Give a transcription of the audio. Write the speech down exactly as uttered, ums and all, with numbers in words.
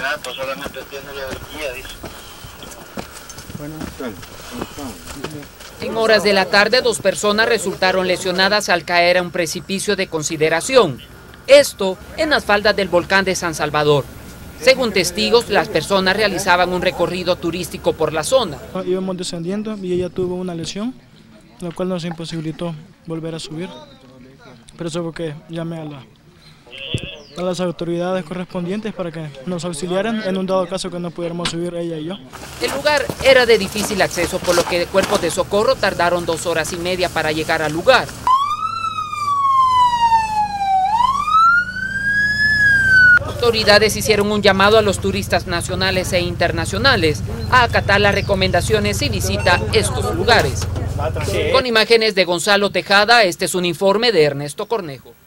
pues solamente tiene el guía, dice. En horas de la tarde, dos personas resultaron lesionadas al caer a un precipicio de consideración. Esto en las faldas del volcán de San Salvador. Según testigos, las personas realizaban un recorrido turístico por la zona. Íbamos descendiendo y ella tuvo una lesión, lo cual nos imposibilitó volver a subir. Pero eso fue que llamé a, la, a las autoridades correspondientes para que nos auxiliaran en un dado caso que no pudiéramos subir ella y yo. El lugar era de difícil acceso, por lo que cuerpos de socorro tardaron dos horas y media para llegar al lugar. Autoridades hicieron un llamado a los turistas nacionales e internacionales a acatar las recomendaciones y visita estos lugares. Con imágenes de Gonzalo Tejada, este es un informe de Ernesto Cornejo.